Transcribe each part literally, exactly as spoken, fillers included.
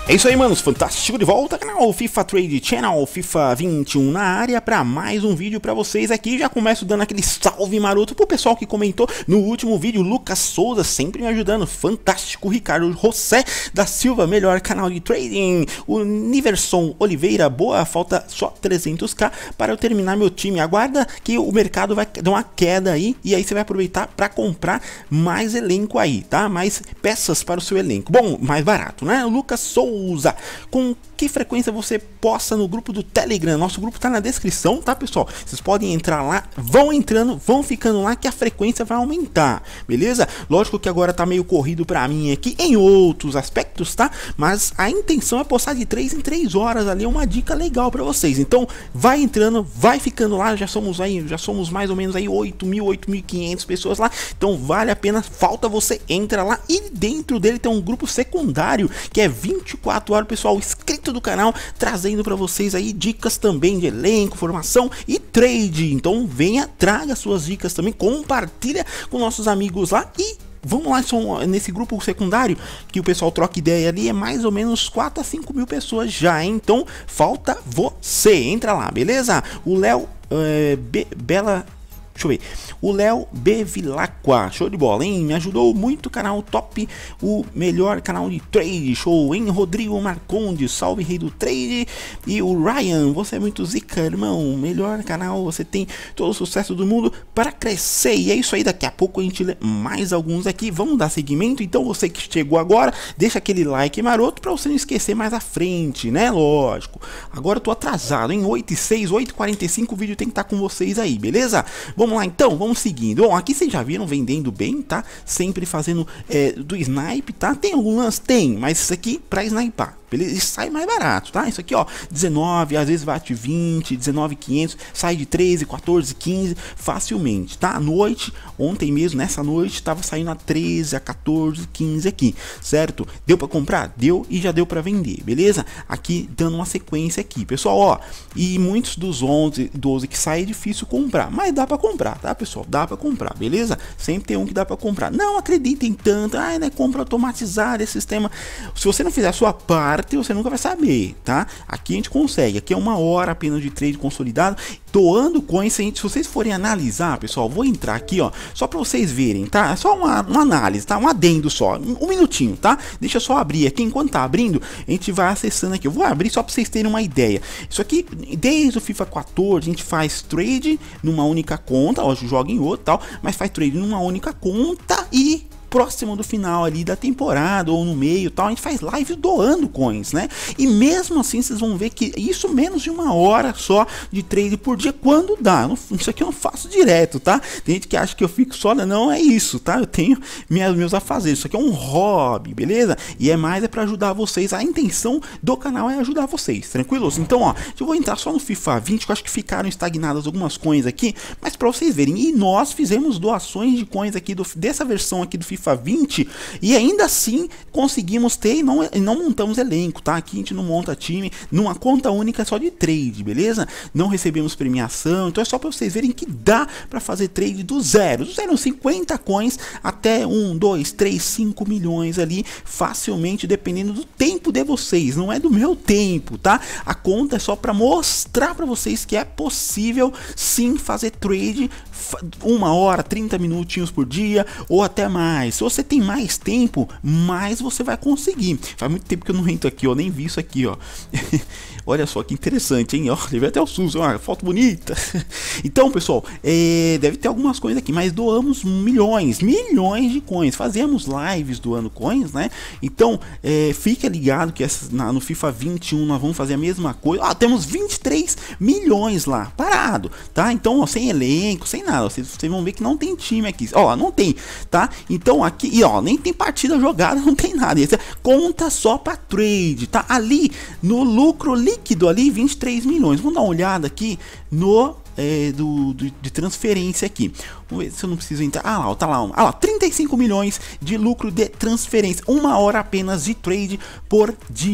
É isso aí, manos, fantástico, de volta, canal FIFA Trade Channel, FIFA vinte e um na área para mais um vídeo para vocês aqui. Já começo dando aquele salve maroto pro pessoal que comentou no último vídeo, Lucas Souza sempre me ajudando, fantástico, Ricardo José da Silva, melhor canal de trading, o Niverson Oliveira, boa, falta só trezentos k para eu terminar meu time, aguarda que o mercado vai dar uma queda aí e aí você vai aproveitar para comprar mais elenco aí, tá? Mais peças para o seu elenco, bom, mais barato, né? O Lucas Souza, com que frequência você posta no grupo do Telegram? Nosso grupo tá na descrição, tá, pessoal? Vocês podem entrar lá, vão entrando, vão ficando lá que a frequência vai aumentar, beleza? Lógico que agora tá meio corrido pra mim aqui em outros aspectos, tá? Mas a intenção é postar de três em três horas ali, uma dica legal pra vocês. Então, vai entrando, vai ficando lá, já somos aí, já somos mais ou menos aí oito mil, oito mil e quinhentas pessoas lá. Então, vale a pena, falta você entra lá e dentro dele tem um grupo secundário que é vinte e quatro horas, pessoal, inscrito do canal, trazendo para vocês aí dicas também de elenco, formação e trade. Então venha, traga suas dicas também, compartilha com nossos amigos lá e vamos lá, são nesse grupo secundário que o pessoal troca ideia ali, é mais ou menos quatro a cinco mil pessoas já, hein? Então falta você, entra lá, beleza? O Léo é, Be Bela Deixa eu ver. O Léo Bevilacqua, show de bola, hein? Me ajudou muito, canal top, o melhor canal de trade, show, hein? Rodrigo Marcondes, salve rei do trade. E o Ryan, você é muito zica, irmão, melhor canal, você tem todo o sucesso do mundo para crescer. E é isso aí, daqui a pouco a gente lê mais alguns aqui, vamos dar seguimento. Então você que chegou agora, deixa aquele like maroto para você não esquecer mais à frente, né? Lógico. Agora eu tô atrasado, hein? oito e seis, oito e quarenta e cinco, o vídeo tem que estar com vocês aí, beleza? Vamos Vamos lá então, vamos seguindo. Bom, aqui vocês já viram vendendo bem, tá? Sempre fazendo é, do snipe, tá? Tem algum lance? Tem, mas isso aqui pra snipar, beleza? E sai mais barato, tá? Isso aqui, ó, dezenove, às vezes bate vinte, dezenove mil e quinhentos, sai de treze, quatorze, quinze facilmente, tá? À noite, ontem mesmo, nessa noite, tava saindo a treze, a quatorze, quinze aqui, certo? Deu pra comprar? Deu e já deu pra vender, beleza? Aqui, dando uma sequência aqui, pessoal, ó, e muitos dos onze, doze que sai é difícil comprar, mas dá pra comprar. Comprar, tá, pessoal? Dá para comprar, beleza? Sempre tem um que dá para comprar. Não acreditem tanto, ah, né? Compra automatizada, esse sistema. Se você não fizer a sua parte, você nunca vai saber, tá? Aqui a gente consegue. Aqui é uma hora apenas de trade consolidado, doando coins. Se, se vocês forem analisar, pessoal, vou entrar aqui, ó, só para vocês verem, tá? É só uma, uma análise, tá? Um adendo só, um, um minutinho, tá? Deixa eu só abrir aqui. Enquanto tá abrindo, a gente vai acessando aqui. Eu vou abrir só para vocês terem uma ideia. Isso aqui, desde o FIFA quatorze, a gente faz trade numa única conta. Hoje joga em outro tal, mas faz trade numa única conta e próximo do final ali da temporada ou no meio tal, a gente faz live doando coins, né? E mesmo assim vocês vão ver que isso menos de uma hora só de trade por dia, quando dá. Não, isso aqui eu não faço direto, tá? Tem gente que acha que eu fico só, não é isso, tá? Eu tenho minhas, meus afazeres, isso aqui é um hobby, beleza? E é mais é para ajudar vocês, a intenção do canal é ajudar vocês, tranquilos? Então, ó, eu vou entrar só no FIFA vinte, que eu acho que ficaram estagnadas algumas coins aqui, mas para vocês verem, e nós fizemos doações de coins aqui, do, dessa versão aqui do FIFA vinte, e ainda assim conseguimos ter e não, e não montamos elenco, tá? Aqui a gente não monta time numa conta única só de trade, beleza? Não recebemos premiação, então é só para vocês verem que dá para fazer trade do zero, do zero, cinquenta coins até um, dois, três, cinco milhões ali, facilmente, dependendo do tempo de vocês, não é do meu tempo, tá? A conta é só para mostrar para vocês que é possível sim fazer trade uma hora, trinta minutinhos por dia ou até mais. Se você tem mais tempo, mais você vai conseguir. Faz muito tempo que eu não entro aqui, ó, nem vi isso aqui, ó. Olha só que interessante, hein? Ó, deve até o SUS, uma foto bonita. Então, pessoal, é, deve ter algumas coisas aqui, mas doamos milhões, milhões de coins. Fazemos lives doando coins, né? Então, é, fica ligado que essa, na, no FIFA vinte e um nós vamos fazer a mesma coisa. Ah, temos vinte e três milhões lá, parado, tá? Então, ó, sem elenco, sem nada. Vocês, vocês vão ver que não tem time aqui. Ó, não tem, tá? Então, aqui, e ó, nem tem partida jogada, não tem nada. Essa conta só para trade, tá? Ali, no lucro líquido ali, vinte e três milhões. Vamos dar uma olhada aqui no é, do, do, de transferência aqui. Vamos ver se eu não preciso entrar. Ah lá, tá lá, ah lá, trinta e cinco milhões de lucro de transferência, uma hora apenas de trade por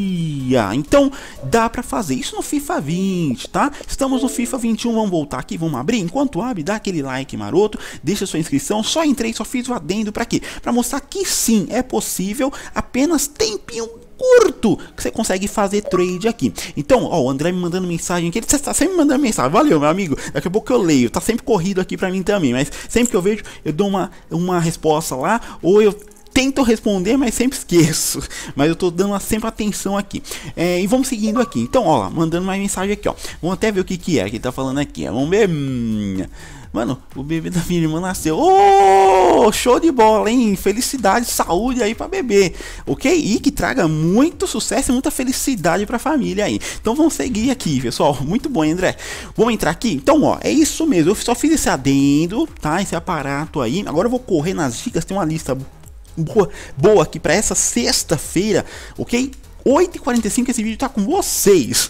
dia. Então dá para fazer isso no FIFA vinte, tá? Estamos no FIFA vinte e um, vamos voltar aqui, vamos abrir. Enquanto abre, dá aquele like maroto, deixa sua inscrição. Só entrei, só fiz o adendo para quê? Para mostrar que sim, é possível, apenas tempinho curto que você consegue fazer trade aqui. Então, ó, o André me mandando mensagem aqui, ele está sempre me mandando mensagem, valeu, meu amigo, daqui a pouco eu leio, tá sempre corrido aqui pra mim também, mas sempre que eu vejo, eu dou uma, uma resposta lá, ou eu tento responder, mas sempre esqueço. Mas eu tô dando sempre atenção aqui. É, e vamos seguindo aqui. Então, ó, mandando mais mensagem aqui, ó. Vamos até ver o que que é que ele tá falando aqui. Vamos ver. Hum, mano, o bebê da minha irmã nasceu. Oh, show de bola, hein? Felicidade, saúde aí pra bebê. Ok? E que traga muito sucesso e muita felicidade pra família aí. Então vamos seguir aqui, pessoal. Muito bom, André. Vamos entrar aqui? Então, ó, é isso mesmo. Eu só fiz esse adendo, tá? Esse aparato aí. Agora eu vou correr nas dicas. Tem uma lista boa, boa aqui para essa sexta-feira, ok? oito e quarenta e cinco esse vídeo tá com vocês.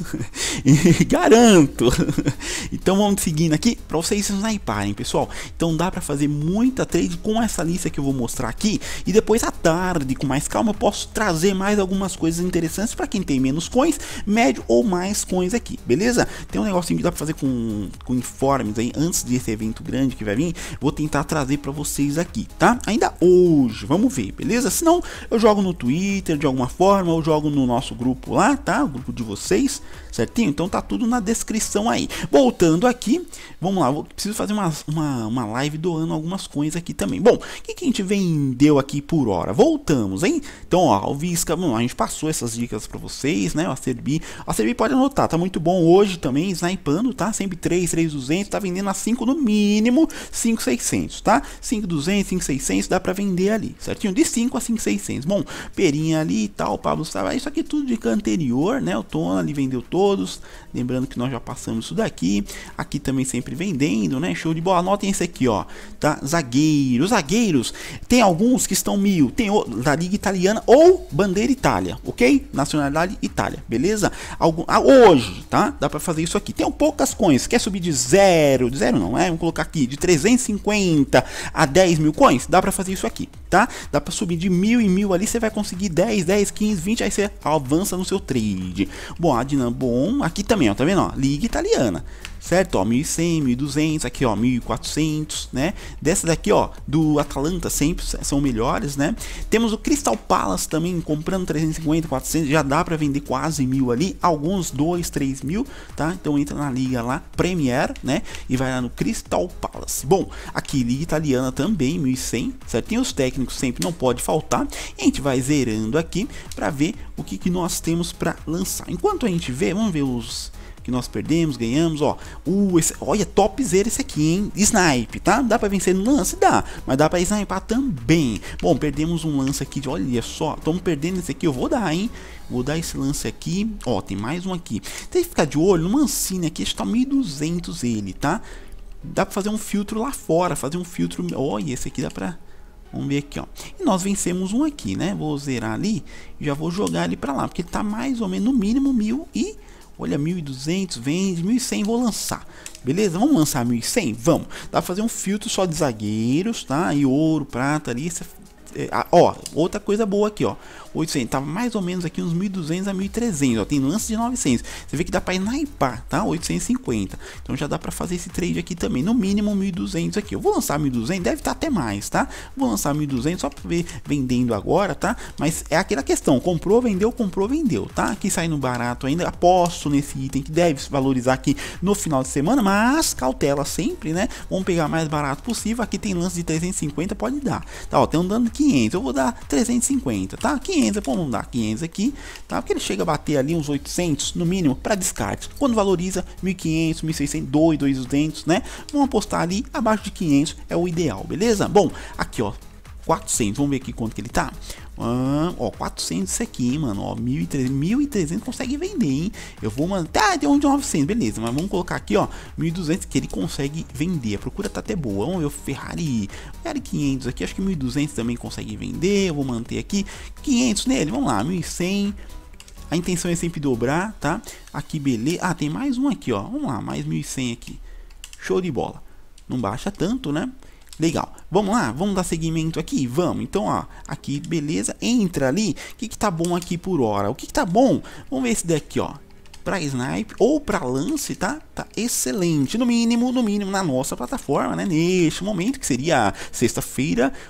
Garanto. Então vamos seguindo aqui para vocês sniparem, pessoal. Então dá para fazer muita trade com essa lista que eu vou mostrar aqui. E depois à tarde, com mais calma, eu posso trazer mais algumas coisas interessantes para quem tem menos coins, médio ou mais coins aqui, beleza? Tem um negocinho que dá para fazer com, com informes aí antes desse evento grande que vai vir. Vou tentar trazer para vocês aqui, tá? Ainda hoje, vamos ver, beleza? Se não, eu jogo no Twitter de alguma forma, eu jogo no nosso grupo lá, tá? O grupo de vocês, certinho? Então tá tudo na descrição aí. Voltando aqui, vamos lá, eu preciso fazer uma, uma, uma live doando algumas coisas aqui também. Bom, o que, que a gente vendeu aqui por hora? Voltamos, hein? Então, ó, o Visca, bom, a gente passou essas dicas para vocês, né? O Acerbi, o Acerbi pode anotar, tá muito bom hoje também, snipando, tá? Sempre três, três duzentos, tá vendendo a cinco no mínimo, cinco seiscentos, tá? cinco duzentos, cinco seiscentos, dá para vender ali, certinho? De cinco a cinco seiscentos. Bom, Perinha ali e tal, Pablo estava, isso aqui tudo dica anterior, né? O Tona ali vendeu todos, lembrando que nós já passamos isso daqui, aqui também sempre vendendo, né? Show de bola. Anotem esse aqui, ó, tá? Zagueiros, zagueiros, tem alguns que estão mil, tem o, da Liga Italiana ou Bandeira Itália, ok? Nacionalidade Itália, beleza? Algum, ah, hoje, tá? Dá pra fazer isso aqui. Tem poucas coins, quer subir de zero, de zero não, é? Vamos colocar aqui, de trezentos e cinquenta a dez mil coins, dá pra fazer isso aqui, tá? Dá pra subir de mil em mil ali, você vai conseguir dez, dez, quinze, vinte, aí você avança no seu trade. Bom, a Dinam, bom, aqui também, ó, tá vendo, ó, Liga Italiana, certo, ó, mil e cem, mil e duzentos, aqui, ó, mil e quatrocentos, né, dessa daqui, ó, do Atalanta sempre são melhores, né, temos o Crystal Palace também, comprando trezentos e cinquenta, quatrocentos, já dá pra vender quase mil ali, alguns dois, três mil, tá, então entra na liga lá, Premier, né, e vai lá no Crystal Palace. Bom, aqui, Liga Italiana também, mil e cem, certo, tem os técnicos sempre, não pode faltar, e a gente vai zerando aqui, pra ver o que que nós temos pra lançar. Enquanto a gente vê, vamos ver os que nós perdemos, ganhamos, ó, uh, esse, olha, topzera esse aqui, hein, snipe, tá, dá pra vencer no lance, dá, mas dá pra snipar também. Bom, perdemos um lance aqui de, olha só, estamos perdendo esse aqui, eu vou dar, hein, vou dar esse lance aqui, ó, tem mais um aqui, tem que ficar de olho no Mancini aqui, está mil e duzentos ele, tá, dá pra fazer um filtro lá fora, fazer um filtro, olha, esse aqui dá pra, vamos ver aqui, ó, e nós vencemos um aqui, né, vou zerar ali, já vou jogar ele pra lá, porque ele tá mais ou menos no mínimo mil e olha, mil e duzentos, vende, mil e cem, vou lançar. Beleza? Vamos lançar mil e cem? Vamos. Dá pra fazer um filtro só de zagueiros, tá? E ouro, prata ali. É, ó, outra coisa boa aqui, ó. oitocentos, tava mais ou menos aqui uns mil e duzentos a mil e trezentos, ó. Tem lance de novecentos. Você vê que dá pra snipar, tá? oitocentos e cinquenta. Então já dá pra fazer esse trade aqui também. No mínimo mil e duzentos aqui. Eu vou lançar mil e duzentos, deve estar até mais, tá? Vou lançar mil e duzentos só pra ver vendendo agora, tá? Mas é aquela questão, comprou, vendeu, comprou, vendeu, tá? Aqui saindo barato ainda, aposto nesse item que deve se valorizar aqui no final de semana, mas cautela sempre, né? Vamos pegar mais barato possível. Aqui tem lance de trezentos e cinquenta, pode dar. Tá, ó, tem um dano de quinhentos, eu vou dar trezentos e cinquenta, tá? quinhentos, vamos dar quinhentos aqui, tá? Porque ele chega a bater ali uns oitocentos no mínimo para descarte. Quando valoriza mil e quinhentos, mil e seiscentos, dois, dois duzentos, né? Vamos apostar ali abaixo de quinhentos é o ideal, beleza? Bom, aqui ó, quatrocentos, vamos ver aqui quanto que ele tá. Ah, ó, quatrocentos isso aqui, mano, ó, mil e trezentos consegue vender, hein? Eu vou mandar, ah, tem um de novecentos, beleza, mas vamos colocar aqui, ó, mil e duzentos que ele consegue vender, a procura tá até boa. Vamos ver o Ferrari, Ferrari quinhentos aqui, acho que mil e duzentos também consegue vender, eu vou manter aqui, quinhentos nele, vamos lá, mil e cem, a intenção é sempre dobrar, tá? Aqui, beleza, ah, tem mais um aqui, ó, vamos lá, mais mil e cem aqui, show de bola, não baixa tanto, né? Legal, vamos lá, vamos dar seguimento aqui, vamos, então ó, aqui beleza, entra ali, o que que tá bom aqui por hora, o que que tá bom, vamos ver esse daqui ó, pra snipe ou pra lance, tá, tá excelente, no mínimo, no mínimo na nossa plataforma, né, neste momento, que seria sexta-feira,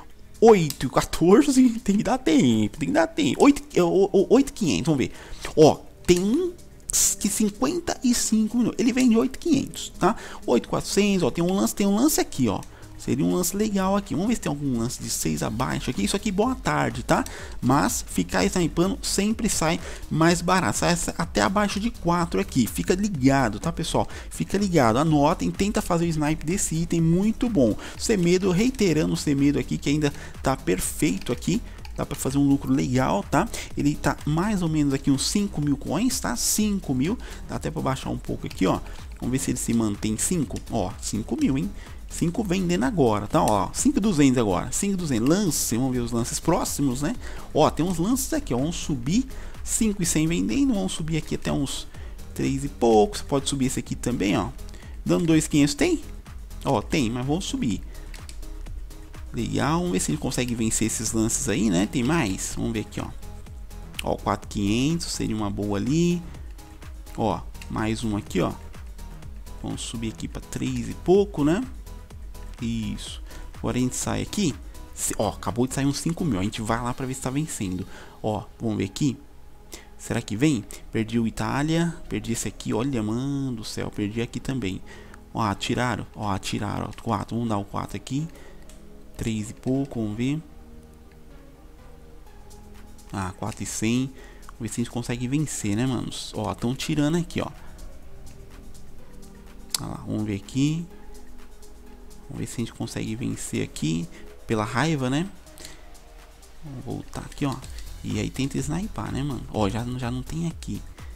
oito e quatorze, tem que dar tempo, tem que dar tempo. oito e quinhentos, vamos ver. Ó, tem um que cinquenta e cinco minutos. Ele vende oito mil e quinhentos, tá? oito mil e quatrocentos, ó, tem um lance, tem um lance aqui, ó. Seria um lance legal aqui. Vamos ver se tem algum lance de seis abaixo aqui. Isso aqui, boa tarde, tá? Mas ficar snipando sempre sai mais barato. Sai até abaixo de quatro aqui. Fica ligado, tá, pessoal? Fica ligado. Anotem, tenta fazer o snipe desse item muito bom. Semedo, reiterando o Semedo aqui, que ainda tá perfeito aqui. Dá para fazer um lucro legal, tá? Ele tá mais ou menos aqui uns cinco mil coins, tá? cinco mil. Dá até para baixar um pouco aqui, ó. Vamos ver se ele se mantém cinco. Ó, cinco mil, hein? cinco vendendo agora, tá? Ó, cinco mil e duzentos agora. cinco mil e duzentos. Lance, vamos ver os lances próximos, né? Ó, tem uns lances aqui, ó. Vamos subir cinco mil e cem vendendo. Vamos subir aqui até uns três e pouco. Você pode subir esse aqui também, ó. Dando dois mil e quinhentos, tem? Ó, tem, mas vamos subir. Legal, vamos ver se ele consegue vencer esses lances aí, né? Tem mais? Vamos ver aqui, ó. Ó, quatro mil e quinhentos, seria uma boa ali. Ó, mais um aqui, ó. Vamos subir aqui para três e pouco, né? Isso. Agora a gente sai aqui. Ó, acabou de sair uns cinco mil. A gente vai lá para ver se tá vencendo. Ó, vamos ver aqui. Será que vem? Perdi o Itália. Perdi esse aqui. Olha, mano do céu. Perdi aqui também. Ó, atiraram. Ó, atiraram. Ó, quatro. Vamos dar o quatro aqui. três e pouco. Vamos ver. Ah, quatro e cem. Vamos ver se a gente consegue vencer, né, manos? Ó, estão tirando aqui, ó. Olha lá, vamos ver aqui. Vamos ver se a gente consegue vencer aqui. Pela raiva, né? Vamos voltar aqui, ó. E aí tenta snipar, né, mano? Ó, já, já não tem aqui.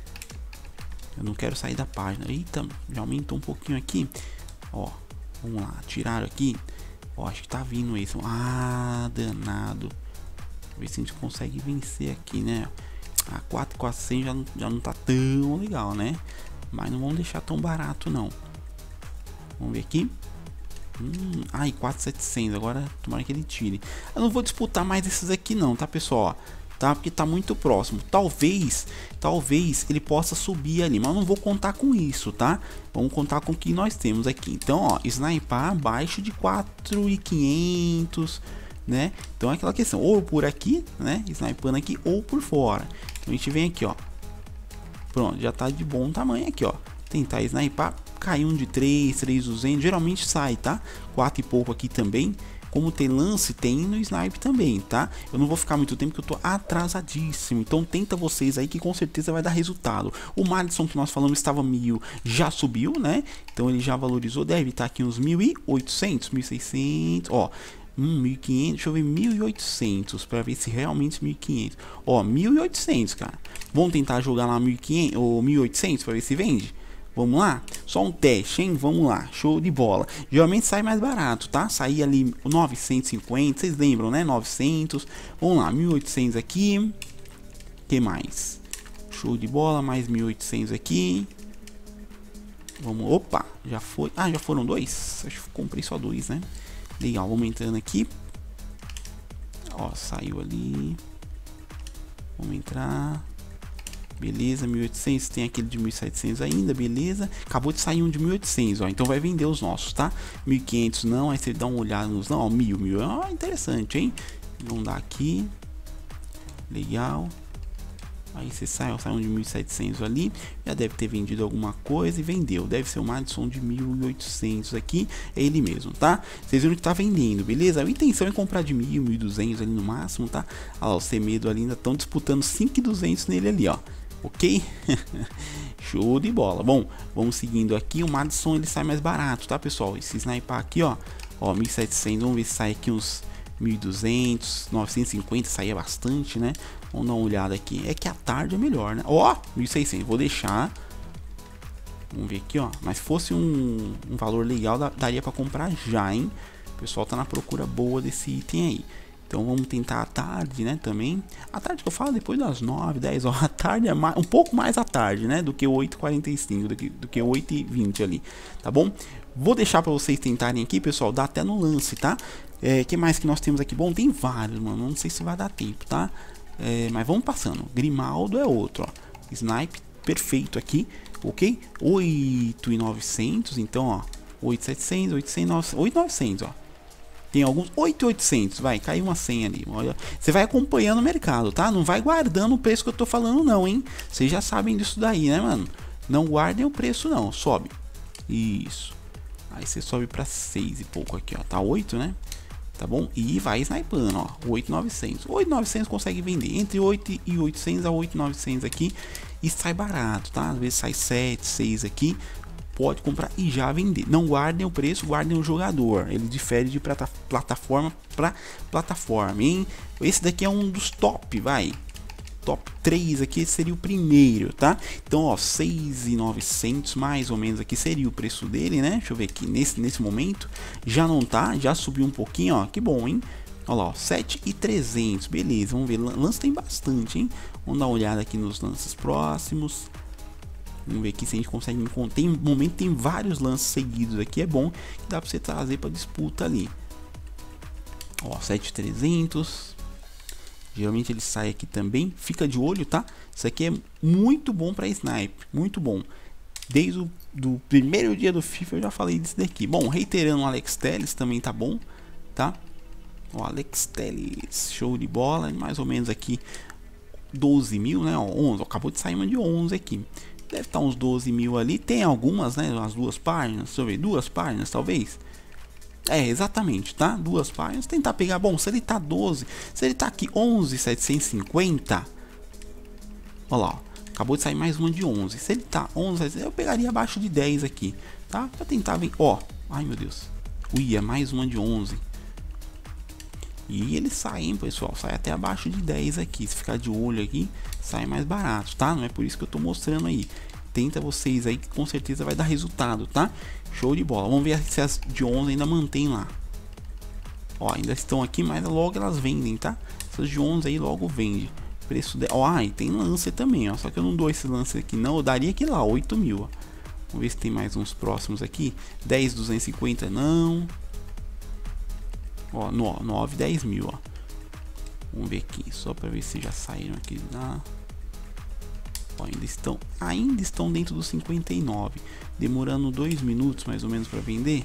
Eu não quero sair da página. Eita, já aumentou um pouquinho aqui. Ó, vamos lá. Tiraram aqui. Ó, acho que tá vindo esse. Ah, danado. Vamos ver se a gente consegue vencer aqui, né? A quatro mil e quatrocentos já, já não tá tão legal, né? Mas não vamos deixar tão barato, não. Vamos ver aqui. Hum, ai, quatro mil e setecentos. Agora tomara que ele tire. Eu não vou disputar mais esses aqui não, tá, pessoal? Tá? Porque tá muito próximo. Talvez, talvez ele possa subir ali. Mas eu não vou contar com isso, tá? Vamos contar com o que nós temos aqui. Então, ó, snipar abaixo de quatro mil e quinhentos, né? Então é aquela questão. Ou por aqui, né? Snipando aqui, ou por fora. Então a gente vem aqui, ó. Pronto, já tá de bom tamanho aqui, ó. Tentar snipar, cai um de três, três mil e duzentos, geralmente sai, tá? quatro e pouco aqui também. Como tem lance, tem no snipe também, tá? Eu não vou ficar muito tempo porque eu tô atrasadíssimo. Então tenta vocês aí que com certeza vai dar resultado. O Madison que nós falamos estava mil, já subiu, né? Então ele já valorizou, deve estar aqui uns mil e oitocentos, mil e seiscentos, ó. Hum, mil e quinhentos, deixa eu ver mil e oitocentos para ver se realmente mil e quinhentos. Ó, mil e oitocentos, cara. Vamos tentar jogar lá mil e quinhentos ou mil e oitocentos para ver se vende. Vamos lá? Só um teste, hein? Vamos lá. Show de bola. Geralmente sai mais barato, tá? Sair ali novecentos e cinquenta, vocês lembram, né? novecentos. Vamos lá, mil e oitocentos aqui. Que mais? Show de bola, mais mil e oitocentos aqui. Vamos, opa, já foi. Ah, já foram dois? Acho que comprei só dois, né? Legal, vamos entrando aqui. Ó, saiu ali. Vamos entrar. Beleza, mil e oitocentos, tem aquele de mil e setecentos ainda, beleza. Acabou de sair um de mil e oitocentos, ó, então vai vender os nossos, tá? mil e quinhentos não, aí você dá uma olhada nos não, ó, mil, mil, ó, interessante, hein? Vamos dar aqui. Legal. Aí você sai, ó, sai um de mil e setecentos ali, já deve ter vendido alguma coisa e vendeu. Deve ser o Madison de mil e oitocentos aqui, é ele mesmo, tá? Vocês viram que tá vendendo, beleza? A intenção é comprar de mil, mil e duzentos ali no máximo, tá? Olha lá, o Semedo ali ainda estão disputando cinco mil e duzentos nele ali, ó. Ok? Show de bola. Bom, vamos seguindo aqui. O Madison ele sai mais barato, tá, pessoal? E se snipar aqui, ó, ó, mil e setecentos, vamos ver se sai aqui uns mil e duzentos, novecentos e cinquenta, saía bastante, né? Vamos dar uma olhada aqui. É que a tarde é melhor, né? Ó, mil e seiscentos, vou deixar. Vamos ver aqui, ó. Mas se fosse um, um valor legal, daria para comprar já, hein? O pessoal tá na procura boa desse item aí. Então vamos tentar à tarde, né, também. A tarde que eu falo depois das nove, dez horas. A tarde é mais, um pouco mais à tarde, né, do que oito e quarenta e cinco, do que, do que oito e vinte ali, tá bom? Vou deixar para vocês tentarem aqui, pessoal, dá até no lance, tá? É, que mais que nós temos aqui? Bom, tem vários, mano, não sei se vai dar tempo, tá? É, mas vamos passando. Grimaldo é outro, ó. Snipe perfeito aqui, ok? oito mil e novecentos, então, ó. oito mil e setecentos, oitocentos, oito mil e novecentos, ó. Tem alguns oito mil e oitocentos, vai, caiu uma senha ali. Olha, você vai acompanhando o mercado, tá? Não vai guardando o preço que eu tô falando não, hein? Vocês já sabem disso daí, né, mano? Não guardem o preço não, sobe. Isso. Aí você sobe para seis e pouco aqui, ó. Tá oito, né? Tá bom? E vai snipando, ó. oito mil e novecentos. oito mil e novecentos consegue vender entre oito mil e oitocentos a oito mil e novecentos aqui e sai barato, tá? Às vezes sai sete, seis aqui. Pode comprar e já vender. Não guardem o preço, guardem o jogador. Ele difere de plata plataforma para plataforma, hein? Esse daqui é um dos top, vai. Top três aqui seria o primeiro, tá? Então, ó, seis mil e novecentos mais ou menos aqui seria o preço dele, né? Deixa eu ver aqui, nesse, nesse momento, já não tá, já subiu um pouquinho, ó, que bom, hein? Olha lá, ó, sete mil e trezentos, beleza, vamos ver, lance tem bastante, hein? Vamos dar uma olhada aqui nos lances próximos. Vamos ver aqui se a gente consegue encontrar, tem um momento, tem vários lances seguidos aqui, é bom, que dá pra você trazer pra disputa ali. Ó, sete mil e trezentos. Geralmente ele sai aqui também, fica de olho, tá? Isso aqui é muito bom para sniper, muito bom. Desde o do primeiro dia do FIFA eu já falei disso daqui. Bom, reiterando, o Alex Telles também tá bom, tá? O Alex Telles, show de bola, mais ou menos aqui doze mil, né? Ó, onze, acabou de sair uma de onze aqui. Deve estar uns doze mil ali, tem algumas, né? As duas páginas, deixa eu ver, duas páginas talvez. É, exatamente, tá? Duas páginas, tentar pegar, bom, se ele tá doze, se ele tá aqui onze mil setecentos e cinquenta, olha lá, ó, acabou de sair mais uma de onze, se ele tá onze, eu pegaria abaixo de dez aqui, tá? Pra tentar ver, ó, ai meu Deus, uia, mais uma de onze, e ele sai, hein, pessoal, sai até abaixo de dez aqui, se ficar de olho aqui, sai mais barato, tá? Não é por isso que eu tô mostrando aí. Tenta vocês aí que com certeza vai dar resultado, tá? Show de bola. Vamos ver se as de onze ainda mantém lá. Ó, ainda estão aqui, mas logo elas vendem, tá? Essas de onze aí logo vende. Preço de... Ó, ah, e tem lance também, ó. Só que eu não dou esse lance aqui não. Eu daria aqui lá, oito mil, ó. Vamos ver se tem mais uns próximos aqui. dez mil duzentos e cinquenta, não. Ó, nove, dez mil, ó. Vamos ver aqui, só para ver se já saíram aqui na... Ó, ainda estão, ainda estão dentro dos cinquenta e nove, demorando dois minutos mais ou menos para vender.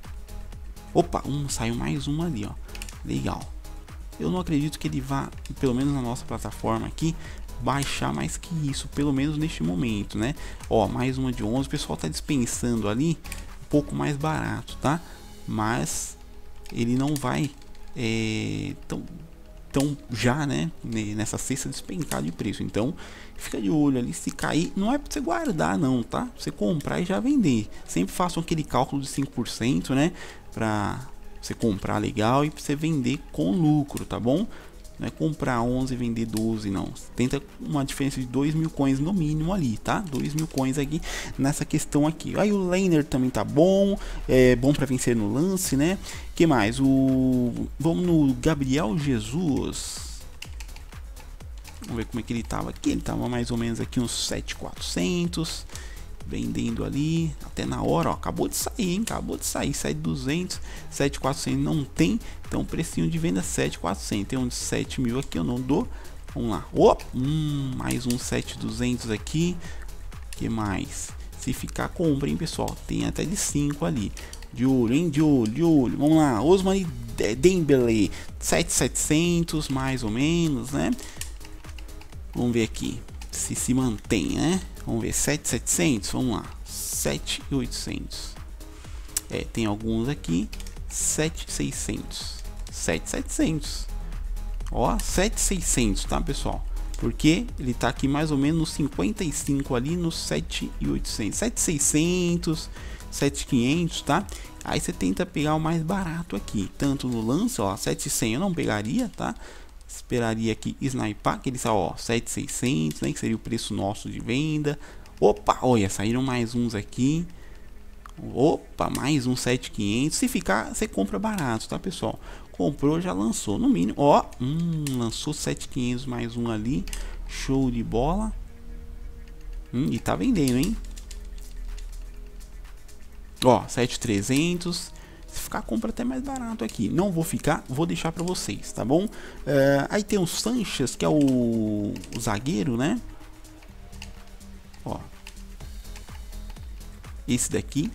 Opa, um saiu mais uma ali, ó. Legal. Eu não acredito que ele vá, pelo menos na nossa plataforma aqui, baixar mais que isso, pelo menos neste momento, né? Ó, mais uma de onze, o pessoal tá dispensando ali um pouco mais barato, tá? Mas ele não vai é, tão Então já, né, nessa cesta despencar de preço. Então fica de olho ali, se cair, não é para você guardar não, tá? Você comprar e já vender. Sempre façam aquele cálculo de cinco por cento, né, para você comprar legal e para você vender com lucro, tá bom? Não é comprar onze e vender doze, não. Tenta uma diferença de dois mil coins no mínimo ali, tá? dois mil coins aqui nessa questão aqui. Aí o laner também tá bom, é bom para vencer no lance, né? Que mais? O vamos no Gabriel Jesus. Vamos ver como é que ele tava aqui. Ele tava mais ou menos aqui uns sete mil e quatrocentos. Vendendo ali até na hora, ó, acabou de sair, hein? Acabou de sair, sete mil e duzentos, sete mil e quatrocentos não tem, então precinho de venda sete mil e quatrocentos, tem um de sete mil aqui, eu não dou. Vamos lá, oh, hum, mais um sete mil e duzentos aqui, que mais? Se ficar, comprem, pessoal, tem até de cinco ali, de olho, hein? De olho, de olho, vamos lá, Ousmane Dembélé, sete mil e setecentos, mais ou menos, né? Vamos ver aqui se se mantém, né? Vamos ver, sete mil e setecentos, vamos lá, sete mil e oitocentos. É, tem alguns aqui, sete mil e seiscentos, sete mil e setecentos. Ó, sete mil e seiscentos, tá, pessoal? Porque ele tá aqui mais ou menos no cinquenta e cinco ali, no sete mil e oitocentos, sete mil e seiscentos, sete mil e quinhentos, tá? Aí você tenta pegar o mais barato aqui, tanto no lance, ó, sete mil e cem eu não pegaria, tá? Esperaria aqui snipar, que ele está, ó, sete mil e seiscentos, né, que seria o preço nosso de venda. Opa, olha, saíram mais uns aqui. Opa, mais um sete mil e quinhentos. Se ficar, você compra barato, tá, pessoal? Comprou, já lançou, no mínimo. Ó, hum, lançou sete mil e quinhentos, mais um ali. Show de bola. Hum, e tá vendendo, hein? Ó, sete mil e trezentos. Se ficar, compra até mais barato aqui. Não vou ficar, vou deixar para vocês, tá bom? Uh, aí tem o Sanches, que é o, o zagueiro, né? Ó, esse daqui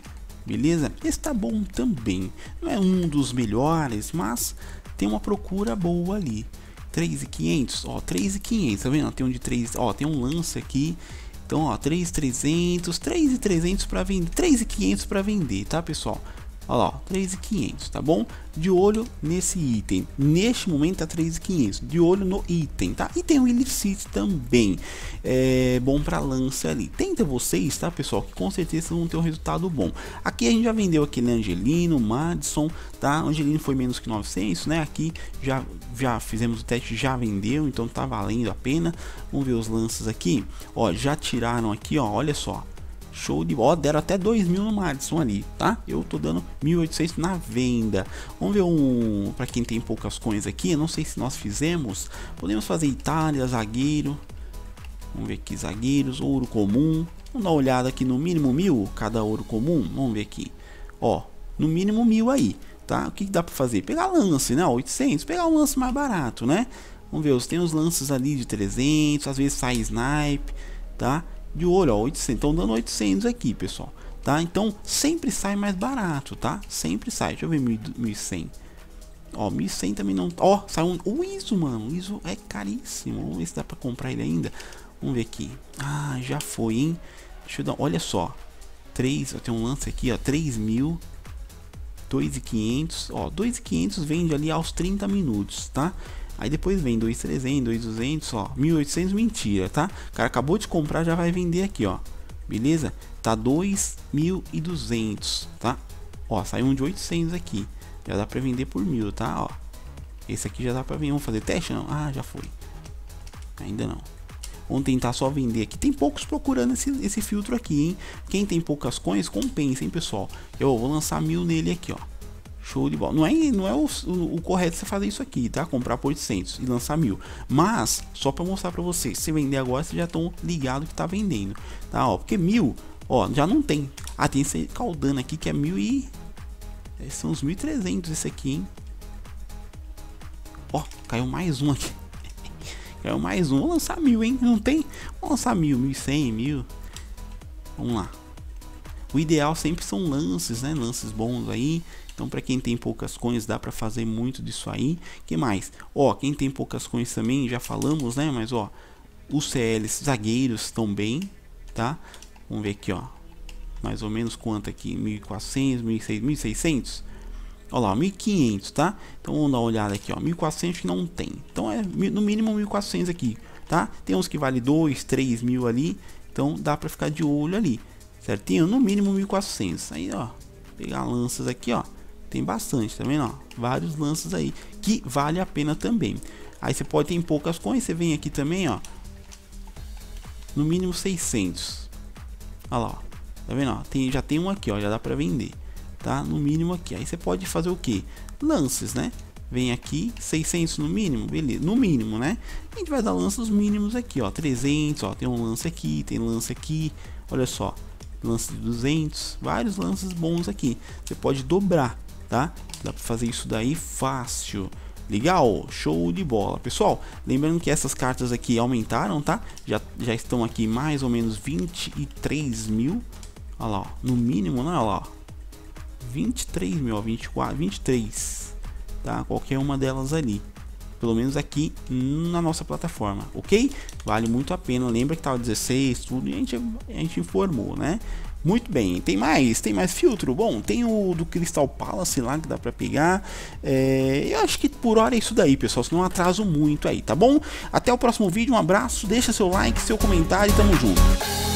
beleza? Esse tá bom também, não é um dos melhores, mas tem uma procura boa ali. Três mil e quinhentos, ó, três mil e quinhentos, tá vendo? Tem um de três, ó, tem um lance aqui. Então, ó, três mil e trezentos, três mil e trezentos para vender, três mil e quinhentos para vender, tá, pessoal? Olha lá, ó, três mil e quinhentos, tá bom? De olho nesse item. Neste momento tá três mil e quinhentos. De olho no item, tá? E tem o Illicit também. É bom para lance ali. Tenta vocês, tá, pessoal? Que com certeza vão ter um resultado bom. Aqui a gente já vendeu aquele Angelino, Madison, tá? Angelino foi menos que novecentos, né? Aqui já, já fizemos o teste, já vendeu, então tá valendo a pena. Vamos ver os lances aqui. Ó, já tiraram aqui, ó, olha só. Show de bola, deram até dois mil no Madison ali, tá? Eu tô dando mil e oitocentos na venda. Vamos ver um, para quem tem poucas coins aqui, eu não sei se nós fizemos. Podemos fazer Itália, zagueiro. Vamos ver aqui, zagueiros, ouro comum. Vamos dar uma olhada aqui no mínimo mil, cada ouro comum. Vamos ver aqui, ó, no mínimo mil aí, tá? O que, que dá para fazer? Pegar lance, né? oitocentos, pegar um lance mais barato, né? Vamos ver, tem os lances ali de trezentos, às vezes sai snipe, tá? De olho, ó, oitocentos, estão dando oitocentos aqui, pessoal, tá? Então sempre sai mais barato, tá? Sempre sai. Deixa eu ver mil e cem. Ó, mil e cem também não. Ó, sai um. O I S O, mano. O I S O é caríssimo. Vamos ver se dá pra comprar ele ainda. Vamos ver aqui. Ah, já foi, hein? Deixa eu dar. Olha só. três. Tem um lance aqui, ó. três mil. dois mil e quinhentos. Ó, dois mil e quinhentos vende ali aos trinta minutos, tá? Aí depois vem dois mil e trezentos, dois mil e duzentos, ó, mil e oitocentos, mentira, tá? O cara acabou de comprar, já vai vender aqui, ó. Beleza? Tá dois mil e duzentos, tá? Ó, saiu um de oitocentos aqui. Já dá pra vender por mil, tá? Ó. Esse aqui já dá pra vender. Vamos fazer teste? Não? Ah, já foi. Ainda não. Vamos tentar só vender aqui. Tem poucos procurando esse, esse filtro aqui, hein? Quem tem poucas coins, compensa, hein, pessoal? Eu vou lançar mil nele aqui, ó. Show de bola. Não é, não é o, o, o correto você fazer isso aqui, tá? Comprar por oitocentos e lançar mil. Mas, só para mostrar para vocês, se vender agora, vocês já estão ligados que tá vendendo, tá? Ó, porque mil, ó, já não tem. Ah, tem esse Caldana aqui que é mil e... São uns mil e trezentos esse aqui, hein? Ó, caiu mais um aqui. Caiu mais um. Vou lançar mil, hein? Não tem? Vou lançar mil, mil e cem, mil. Vamos lá. O ideal sempre são lances, né? Lances bons aí. Então, para quem tem poucas coins, dá para fazer muito disso aí. Que mais? Ó, quem tem poucas coins também, já falamos, né? Mas, ó, os C Ls zagueiros estão bem, tá? Vamos ver aqui, ó. Mais ou menos quanto aqui? mil e quatrocentos, mil e seiscentos? Olha lá, mil e quinhentos, tá? Então, vamos dar uma olhada aqui, ó. mil e quatrocentos que não tem. Então, é no mínimo mil e quatrocentos aqui, tá? Tem uns que vale dois, três mil ali. Então, dá para ficar de olho ali. Certinho? No mínimo mil e quatrocentos. Aí, ó. Pegar lanças aqui, ó. Tem bastante, tá vendo, ó? Vários lances aí que vale a pena também. Aí você pode ter poucas coins, você vem aqui também, ó. No mínimo seiscentos. Olha lá, ó. Tá vendo, ó? Tem, já tem um aqui, ó, já dá pra vender, tá? No mínimo aqui. Aí você pode fazer o que? Lances, né? Vem aqui, seiscentos no mínimo, beleza? No mínimo, né? A gente vai dar lances mínimos aqui, ó. trezentos, ó. Tem um lance aqui, tem lance aqui. Olha só. Lance de duzentos. Vários lances bons aqui. Você pode dobrar, tá? Dá pra fazer isso daí fácil. Legal, show de bola, pessoal. Lembrando que essas cartas aqui aumentaram, tá? Já, já estão aqui mais ou menos vinte e três mil. Olha lá, ó, no mínimo, né? Olha lá, ó. vinte e três mil, ó, vinte e quatro, vinte e três, tá? Qualquer uma delas ali. Pelo menos aqui na nossa plataforma, ok? Vale muito a pena. Lembra que tava dezesseis, tudo, e a gente, a gente informou, né? Muito bem, tem mais, tem mais filtro? Bom, tem o do Crystal Palace lá que dá pra pegar. É, eu acho que por hora é isso daí, pessoal, senão eu atraso muito aí, tá bom? Até o próximo vídeo, um abraço, deixa seu like, seu comentário e tamo junto.